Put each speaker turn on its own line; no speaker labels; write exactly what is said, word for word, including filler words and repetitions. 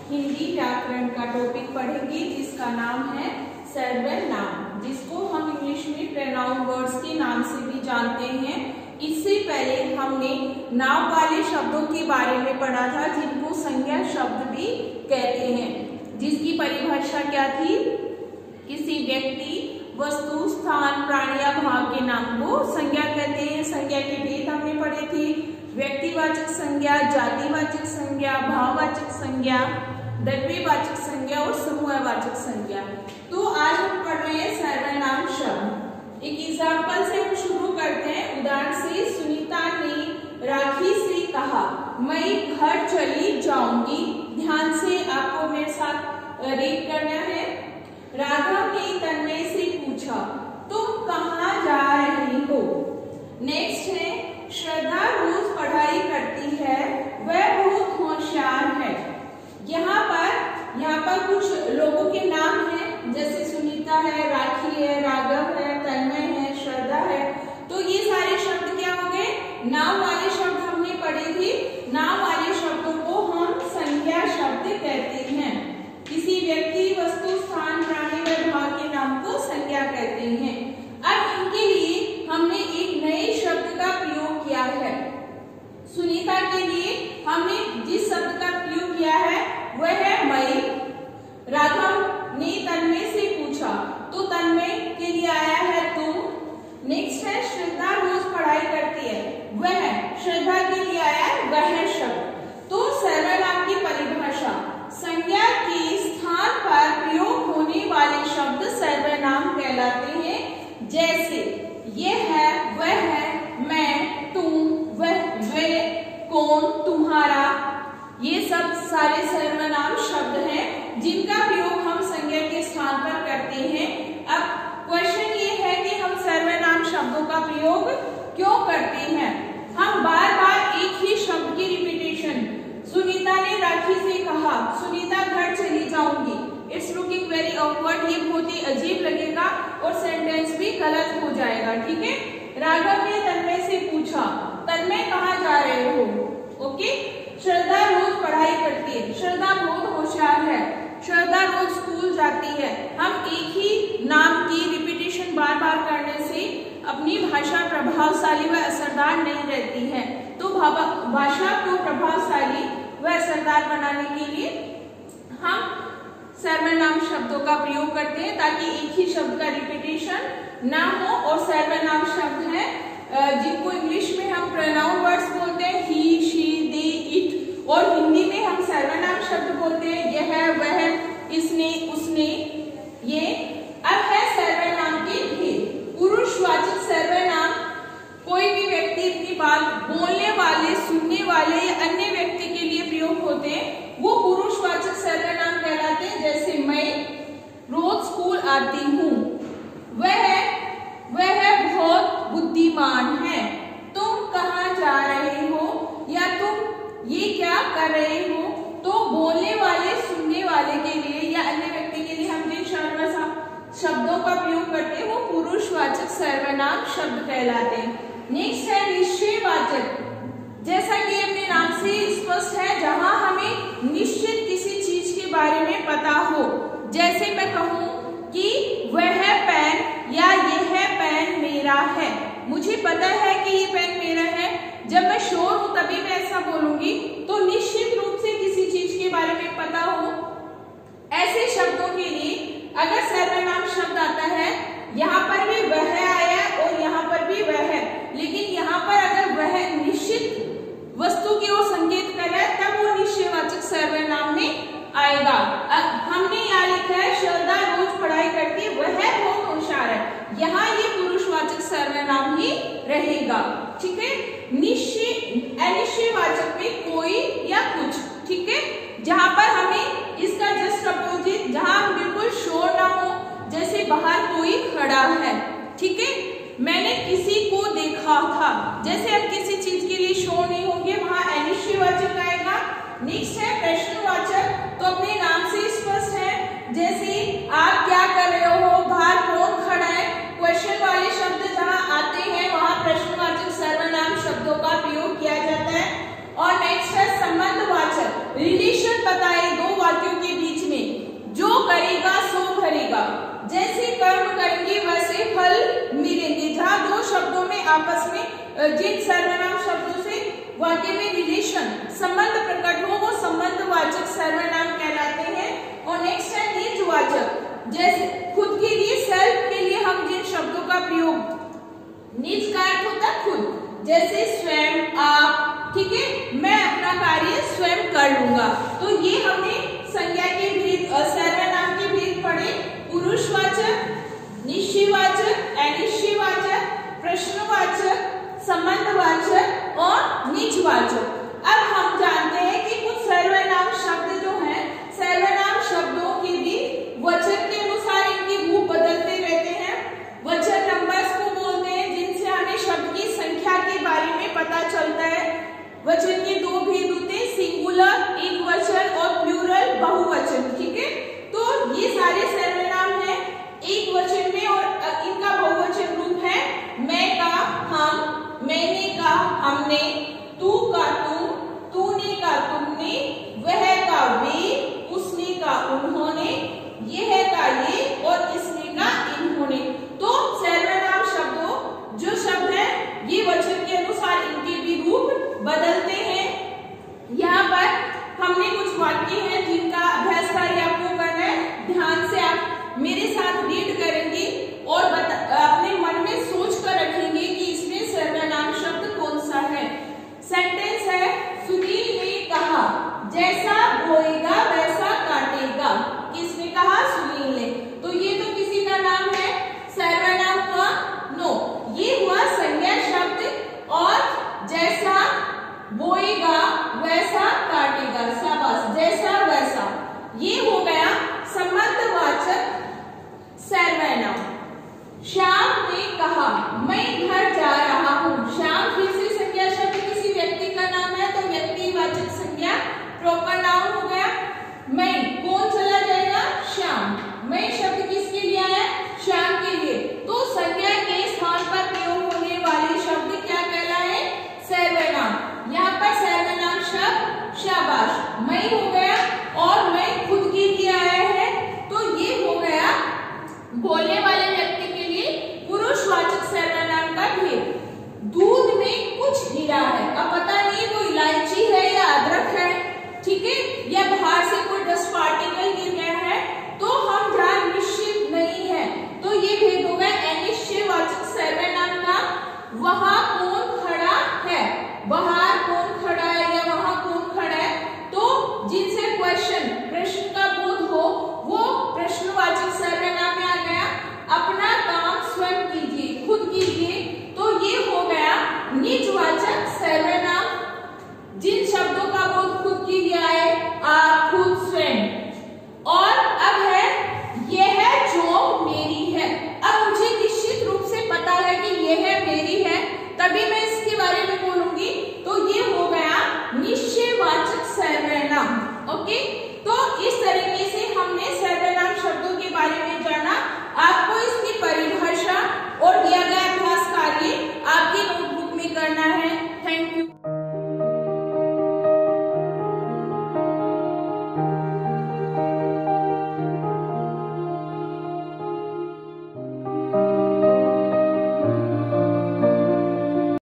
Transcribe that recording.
हिंदी व्याकरण का टॉपिक पढ़ेंगे जिसका नाम है सर्वनाम, जिसको हम इंग्लिश में प्रोनाउन वर्ड्स के नाम से भी जानते हैं। इससे पहले हमने नाम वाले शब्दों के बारे में पढ़ा था जिनको संज्ञा शब्द भी कहते हैं, जिसकी परिभाषा क्या थी? किसी व्यक्ति, वस्तु, स्थान, प्राणी या भाव के नाम को संज्ञा कहते हैं। संज्ञा के भेद हमने पढ़े थे, व्यक्तिवाचक संज्ञा, जातिवाचक संज्ञा, भाववाचक संज्ञा, द्रव्यवाचक संज्ञा और समूहवाचक संज्ञा। तो आज हम पढ़ रहे हैं सर्वनाम शब्द। एक एग्जाम्पल से हम शुरू करते हैं। उदाहरण से, सुनीता ने राखी से कहा, मैं घर चली जाऊंगी। ध्यान से आपको मेरे साथ रीड करना है। राघव ने तन्मय से पूछा, तुम कहाँ जा रही हो? नेक्स्ट है, श्रद्धा रोज पढ़ाई करती है, वह बहुत होशियार है। यहाँ पर यहाँ पर कुछ लोगों के नाम हैं, जैसे सुनीता है, राखी है, राघव है, तन्मय है, श्रद्धा है। तो ये सारे शब्द क्या हो गए? नाम वाले शब्द हमने पढ़े थे। नाम वाले शब्दों को हम संज्ञा शब्द कहते हैं। किसी व्यक्ति, वस्तु, स्थान, प्राणी व भाव के नाम को संज्ञा कहते हैं। अब इनके लिए हमने एक नए शब्द का प्रयोग किया है। सुनीता के लिए हमने जिस शब्द का प्रयोग किया है वह है मैं। राघव ने तन्मय से पूछा, तो तन्मय के लिए आया है तुम। नेक्स्ट है, श्रद्धा रोज पढ़ाई करती है, वह, श्रद्धा के लिए आया है वह शब्द। तो सर्वनाम की परिभाषा, संज्ञा के स्थान पर प्रयोग होने वाले शब्द सर्वनाम कहलाते हैं। जैसे ये है, वह है, मैं, तुम, वह, वे, कौन, तुम्हारा, ये सब सारे सर्वनाम शब्द हैं जिनका प्रयोग हम संज्ञा के स्थान पर करते हैं। अब क्वेश्चन ये है कि हम सर्वनाम शब्दों का प्रयोग क्यों करते हैं? हम बार बार एक ही शब्द की रिपीटेशन, सुनीता ने राखी से कहा, सुनीता घर चली जाऊंगी, इट्स लुकिंग वेरी ऑकवर्ड, ये बहुत ही अजीब लगेगा और सेंटेंस भी गलत हो जाएगा। ठीक है। राघव ने तन्मय से पूछा, तन्मय कहाँ जा रहे हो? ओके। श्रद्धा रोज पढ़ाई करती है, श्रद्धा बहुत होशियार है, श्रद्धा रोज स्कूल जाती है। हम एक ही नाम की रिपीटेशन बार बार करने से अपनी भाषा प्रभावशाली व असरदार नहीं रहती है। तो भाषा को प्रभावशाली व असरदार बनाने के लिए हम सर्वनाम शब्दों का प्रयोग करते हैं ताकि एक ही शब्द का रिपीटेशन ना हो। और सर्वनाम शब्द है जिनको इंग्लिश में हम प्रोनाउन वर्ड्स बोलते हैं, ही, शी, दे, इट, और हिंदी में हम सर्वनाम शब्द बोलते हैं, यह, वह, इसने, उसने, ये। अब है सर्वनाम के भेद। पुरुषवाचक सर्वनाम कोई भी व्यक्ति अपनी बात बोलने वाले, सुनने वाले या अन्य व्यक्ति के लिए प्रयोग होते हैं, वो पुरुषवाचक सर्वनाम कहलाते हैं। जैसे मैं रोज स्कूल आती हूँ, वह वह बहुत बुद्धिमान है, तुम कहाँ जा रहे हो या तुम ये क्या कर रहे हो। तो बोलने वाले, सुनने वाले के लिए या अन्य व्यक्ति के लिए हम जिन शब्दों का प्रयोग करते हैं वो पुरुषवाचक सर्वनाम शब्द कहलाते हैं। नेक्स्ट है निश्चयवाचक। जैसा कि अपने नाम से स्पष्ट है, जहां हमें निश्चित किसी चीज के बारे में पता हो। जैसे मैं कहूँ कि वह पेन या यह पेन मेरा है, मुझे पता है कि ये पेन मेरा है। जब मैं श्योर हूं तभी मैं ऐसा बोलूंगी। तो निश्चित रूप से किसी चीज के बारे में पता हो, ऐसे शब्दों के लिए अगर सर्वनाम शब्द आता है, यहाँ पर भी वह आया और यहाँ पर भी वह है, लेकिन यहाँ पर अगर वह निश्चित वस्तु की ओर संकेत कर रहा है तब वो निश्चयवाचक सर्वनाम में आएगा। हमने यहाँ लिखा है श्रद्धा रोज पढ़ाई करती है, वह बहुत होशियार है, यहाँ ये पुरुषवाचक सर्वनाम ही रहेगा। ठीक है। निश्चय, अनिश्चयवाचक में कोई या कुछ। ठीक है। जहां पर हमें इसका जस्ट अपोजिट, जहां हम बिल्कुल श्योर ना हो, जैसे बाहर कोई खड़ा है। ठीक है। मैंने किसी को देखा था, जैसे हम किसी चीज के लिए श्योर नहीं होंगे, वहां अनिश्चयवाचक आएगा। नेक्स्ट है प्रश्नवाचक। तो अपने नाम से स्पष्ट है, जैसे आप क्या कर रहे हो, बाहर कौन खड़ा है। क्वेश्चन वाले शब्द जहां आते हैं वहां प्रश्नवाचक सर्वनाम शब्दों का प्रयोग किया जाता है। और नेक्स्ट है संबंधवाचक। रिलेशन बताए, दो वाक्य आपस में जिन सर्वनाम शब्दों से वाक्य में रिलेशन संबंध प्रकट हो वो संबंधवाचक सर्वनाम कहलाते हैं। और नेक्स्ट है निजवाचक, जैसे खुद के लिए, सेल्फ के लिए हम जिन शब्दों का प्रयोग, निज का अर्थ होता है खुद, जैसे स्वयं, आप, ठीक है, मैं अपना कार्य स्वयं कर लूंगा। तो ये हमने संज्ञा के भेद, सर्वनाम के भेद पढ़े, पुरुषवाचक, निश्चयवाचक, अनिश्चयवाचक, प्रश्नवाचक, संबंधवाचक और निजवाचक। अब हम जानते हैं कि कुछ सर्वनाम शब्द जो हैं, सर्वनाम शब्दों के भी वचन के अनुसार इनके रूप बदलते रहते हैं। वचन नंबर्स को बोलते हैं, जिनसे हमें शब्द की संख्या के बारे में पता चलता है। वचन के दो भेद होते हैं, सिंगुलर एक वचन और प्लूरल बहुवचन, ठीक है। तो ये सारे सर्वनाम हैं एक वचन में और इनका बहुवचन रूप है मैं का हम, मैंने का हमने, तू का तुम, तूने का तुमने, वह का वे, उसने का उन्होंने, यह का ये और इसने का इन्होंने। तो सर्वनाम शब्दों जो शब्द है ये वचन के अनुसार इनके भी रूप बदलते हैं। यहाँ पर हमने कुछ वाक्य हैं जिनका अभ्यास कार्य आपको करना है। ध्यान से आप मेरे साथ रीड करेंगे और अपने मन में सोच कर रखेंगे कि इसमें सर्वनाम शब्द कौन सा है। सेंटेंस है, सुनील ने कहा जैसा बोएगा वैसा काटेगा। किसने कहा? सुनील ने। तो ये तो किसी का नाम है, सर्वनाम हुआ? नो, ये हुआ संज्ञा शब्द। और जैसा बोएगा वैसा काटेगा, शाबाश, जैसा वैसा, ये हो गया संबंधवाचक सर्वनाम। श्याम ने कहा मैं घर जा रहा हूँ। श्याम फिर से संज्ञा शब्द, किसी व्यक्ति का नाम है तो व्यक्तिवाचक संज्ञा, प्रॉपर नाउन हो गया। मैं, कौन चला जाएगा? श्याम। मैं शब्द किसके लिए आया? श्याम के लिए। तो संज्ञा के स्थान पर प्रयोग होने वाले शब्द क्या कहलाए? सर्वनाम। यहाँ पर सर्वनाम शब्द शाबाश, मैं हो गया और मैं खुद के लिए आया है, तो ये हो गया बोलने वाले व्यक्ति के लिए पुरुषवाचक सर्वनाम का भेद। दूध में कुछ गिरा है, अब पता नहीं वो इलायची है या अदरक है, ठीक है, या बाहर से कोई डस्ट पार्टिकल गिर गया है, तो हम जहाँ निश्चित नहीं है, तो ये भेद हो गया अनिश्चयवाचक सर्वनाम का। वहां कौन खड़ा है, बाहर कौन खड़ा है या वहां कौन खड़ा है, तो जिनसे क्वेश्चन, प्रश्न का बोध हो, वो प्रश्नवाचक सर्वनाम में आ गया। अपना काम स्वयं कीजिए, खुद कीजिए, तो ये हो गया निजवाचक सर्वनाम। जिन शब्दों का बोध खुद के लिए आए, आप, खुद, स्वयं। और अब है यह जो मेरी है। अब मुझे निश्चित रूप से पता है कि यह मेरी है, तभी मैं इसके बारे में बोलूंगी, तो ये हो गया निश्चयवाचक सर्वनाम। ओके, तो इस तरीके से हमने सर्वनाम शब्दों के बारे में जाना।